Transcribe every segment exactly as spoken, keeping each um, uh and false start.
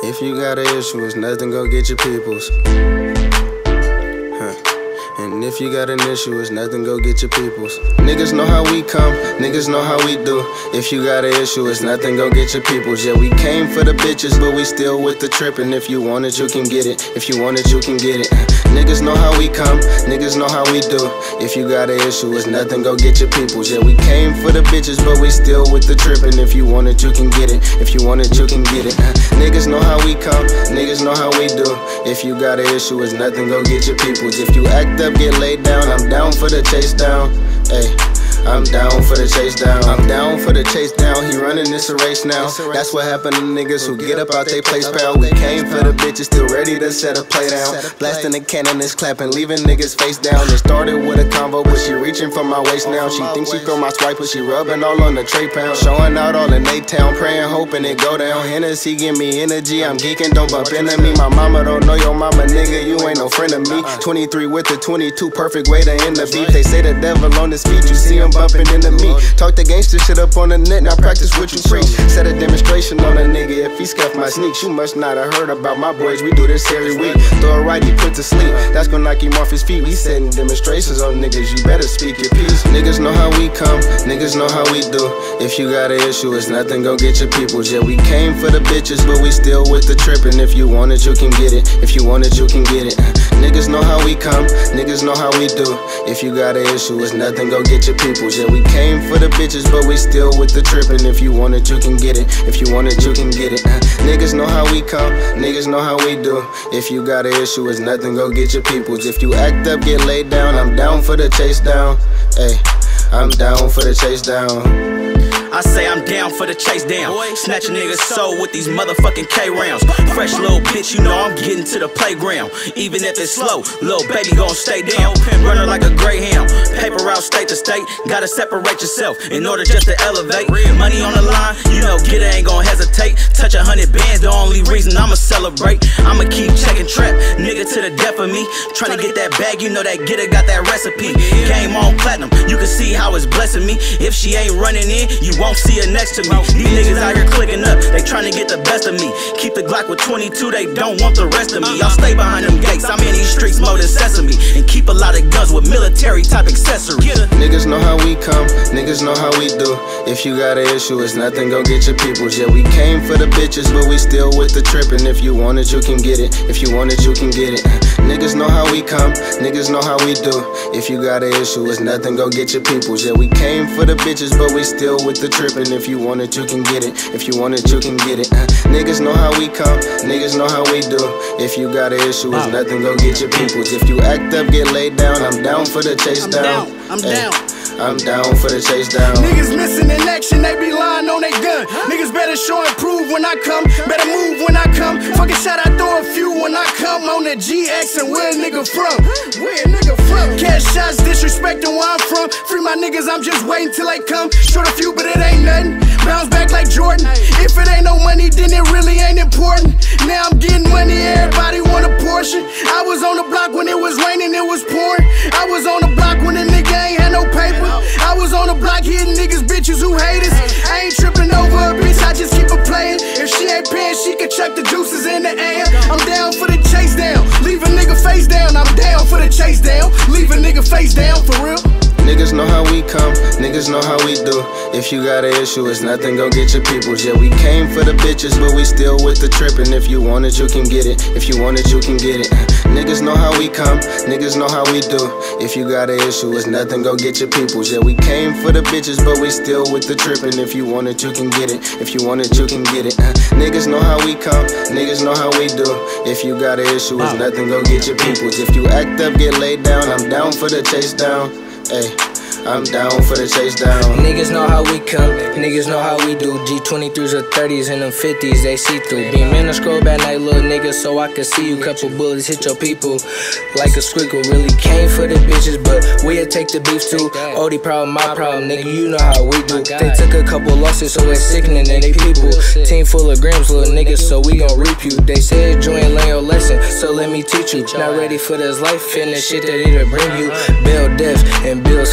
If you got an issue, it's nothing, go get your peoples. Huh. And if you got an issue, it's nothing, go get your peoples. Niggas know how we come, niggas know how we do. If you got an issue, it's nothing, go get your peoples. Yeah, we came for the bitches, but we still with the trippin'. If you want it, you can get it. If you want it, you can get it. Niggas know how we come, niggas know how we do. If you got an issue, it's nothing, go get your peoples. Yeah, we came for the bitches, but we still with the trippin'. If you want it, you can get it. If you want it, you can get it. Niggas know how we come, niggas know how we do. If you got an issue, it's nothing, go get your peoples. If you act up, get laid down, I'm down for the chase down. Ay, I'm down for the chase down. I'm down for the chase down. He running this a race now. That's what happened to niggas who get up out they place, pal. We came for the bitches, still ready to set a play down. Blasting the cannon is clapping, leaving niggas face down. It started with a convo, but she reaching for my waist now. She thinks she feel my swipe, but she rubbing all on the tray pound. Showing out all in A-Town, praying, hoping it go down. Hennessy give me energy, I'm geeking, don't bump into me. My mama don't know your mama, nigga, you ain't no friend of me. twenty-three with the twenty-two, perfect way to end the beat. They say the devil on this beat, you see him bumping into me. Talk the gangster shit up on the net, now practice what you preach. Set a demonstration on a nigga if he scuff my sneaks. You must not have heard about my boys, we do this every week. Throw a right, he put to sleep, that's gonna knock him off his feet. We setting demonstrations on niggas, you better speak your piece. Niggas know how we come, niggas know how we do. If you got an issue, it's nothing, go get your peoples. Yeah, we came for the bitches, but we still with the trippin'. If you want it, you can get it. If you want it, you can get it. Niggas know how we come, niggas know how we do. If you got an issue, it's nothing, go get your peoples. Yeah, we came for the bitches, but we still with the trippin'. If you want it, you can get it. If you want it, you can get it. Niggas know how we come, niggas know how we do. If you got an issue, it's nothing, go get your peoples. If you act up, get laid down, I'm down for the chase down. Ay, I'm down for the chase down. I say I'm down for the chase down. Snatch a nigga's soul with these motherfucking K rounds. Fresh little bitch, you know I'm getting to the playground. Even if it's slow, little baby gon' stay down. Runner like a greyhound, paper out state to state. Gotta separate yourself in order just to elevate. Money on the line, you know get it, ain't gon' hesitate. Touch a hundred bands, the only reason I'ma celebrate. I'ma keep checking trap, nigga to the death of me. Tryna get that bag, you know that getter got that recipe. Game on platinum, you can see how it's blessing me. If she ain't running in, you won't see her next to me. These niggas out here clicking up, they tryna get the best of me. Keep the Glock with twenty-two, they don't want the rest of me. Y'all stay behind them gates, I'm in these streets more than sesame. And keep a lot of guns with military type accessories. Niggas know how we come, niggas know how we do. If you got an issue, it's nothing, go get your peoples. Yeah, we came for the bitches, but we still with the trippin'. If you want it, you can get it. If you want it, you can get it. Niggas know how we come, niggas know how we do. If you got an issue, it's nothing, go get your peoples. Yeah, we came for the bitches, but we still with the trippin'. If you want it, you can get it. If you want it, you can get it. Uh, niggas know how we come, niggas know how we do. If you got an issue, it's nothing, go get your peoples. If you act up, get laid down, I'm down for the chase I'm down. down. I'm Ay, down. I'm down for the chase down. Niggas missing in action, they be lying on they gun. Niggas better show and prove when I come, better move when I come. Fucking shot, I throw a few when I come on the G X and where a nigga from? Where a nigga from? Cash shots, disrespecting where I'm from. Free my niggas, I'm just waiting till they come. Short a few, but it ain't nothing. Bounce back like Jordan. If it ain't no money, then it really ain't important. Now I'm getting money, everybody want a portion. I was on the block when it was raining, it was pouring. I was on the block when a nigga ain't had no paper. I was on the block hitting niggas, bitches who hate us. I ain't tripping over a bitch, I just keep her playing. If she ain't paying, she can chuck the juices in the air. I'm down for the chase down, leave a nigga face down. I'm down for the chase down, leave a nigga face down, for real. Niggas know how we come, niggas know how we do. If you got an issue, it's nothing, go get your peoples. Yeah, we came for the bitches, but we still with the trippin'. If you want it, you can get it. If you want it, you can get it. Niggas know how we come, niggas know how we do. If you got an issue, it's nothing, go get your peoples. Yeah, we came for the bitches, but we still with the trippin'. If you want it, you can get it. If you want it, you can get it. Niggas know how we come, niggas know how we do. If you got an issue, it's nothing, go get your peoples. If you act up, get laid down, I'm down for the chase down. Ay, I'm down for the chase down. Niggas know how we come, niggas know how we do. G twenty-threes or thirties and them fifties, they see through. Beam in the scroll at night, little nigga, so I can see you. Couple bullets hit your people like a squinkle. Really came for the bitches, but we'll take the beef too. Oh, the problem, my problem, nigga, you know how we do. They took a couple losses, so it's sickening, and they people. Team full of grams, little niggas, so we gon' reap you. They said you ain't learn your lesson, so let me teach you. Not ready for this life and the shit that it'll bring you. Build death and bills for us.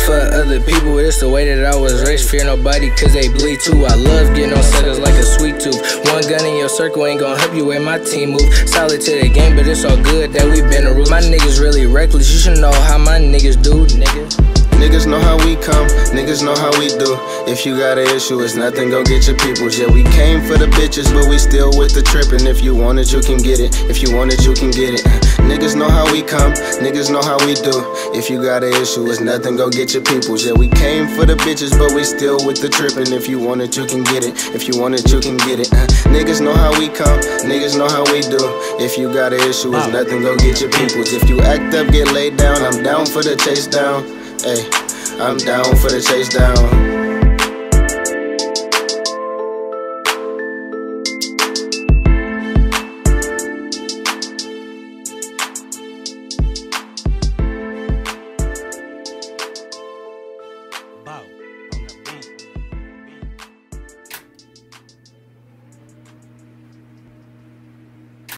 other people, it's the way that I was raised. Fear nobody cause they bleed too. I love getting on setters like a sweet tooth. One gun in your circle ain't gon' help you with my team move. Solid to the game, but it's all good that we been a root. My niggas really reckless, you should know how my niggas do, nigga. Niggas know how we come, niggas know how we do. If you got an issue, it's nothing, go get your peoples. Yeah, we came for the bitches, but we still with the trippin'. If you want it, you can get it. If you want it, you can get it. Niggas know how we come, niggas know how we do. If you got an issue, it's nothing, go get your peoples. Yeah, we came for the bitches, but we still with the trippin'. If you want it, you can get it. If you want it, you can get it. Niggas know how we come, niggas know how we do. If you got an issue, it's nothing, go get your peoples. If you act up, get laid down, I'm down for the chase down. Hey, I'm down for the chase down.